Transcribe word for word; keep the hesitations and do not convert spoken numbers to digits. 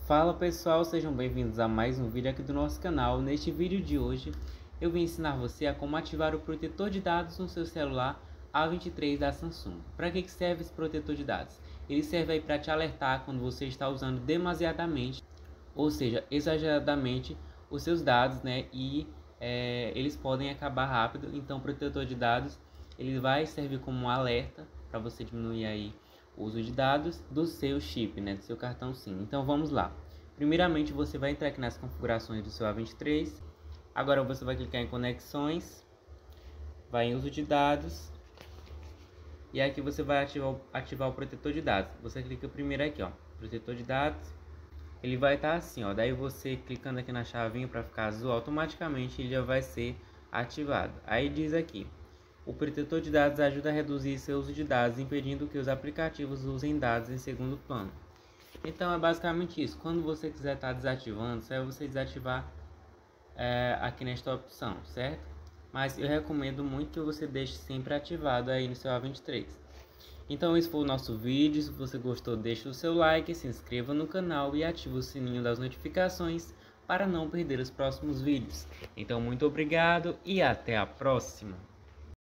Fala pessoal, sejam bem-vindos a mais um vídeo aqui do nosso canal. Neste vídeo de hoje eu vim ensinar você a como ativar o protetor de dados no seu celular A vinte e três da Samsung. Para que serve esse protetor de dados? Ele serve aí para te alertar quando você está usando demasiadamente, ou seja, exageradamente os seus dados, né? E é, eles podem acabar rápido. Então o protetor de dados ele vai servir como um alerta para você diminuir aí o uso de dados do seu chip, né, do seu cartão SIM. Então vamos lá. Primeiramente você vai entrar aqui nas configurações do seu A vinte e três. Agora você vai clicar em conexões, vai em uso de dados e aqui você vai ativar, ativar o protetor de dados. Você clica primeiro aqui, ó, protetor de dados. Ele vai estar assim, ó. Daí você clicando aqui na chavinha para ficar azul, automaticamente ele já vai ser ativado. Aí diz aqui: o protetor de dados ajuda a reduzir seu uso de dados, impedindo que os aplicativos usem dados em segundo plano. Então é basicamente isso. Quando você quiser estar desativando, só é você desativar é, aqui nesta opção, certo? Mas eu recomendo muito que você deixe sempre ativado aí no seu A vinte e três. Então esse foi o nosso vídeo. Se você gostou, deixe o seu like, se inscreva no canal e ative o sininho das notificações para não perder os próximos vídeos. Então muito obrigado e até a próxima!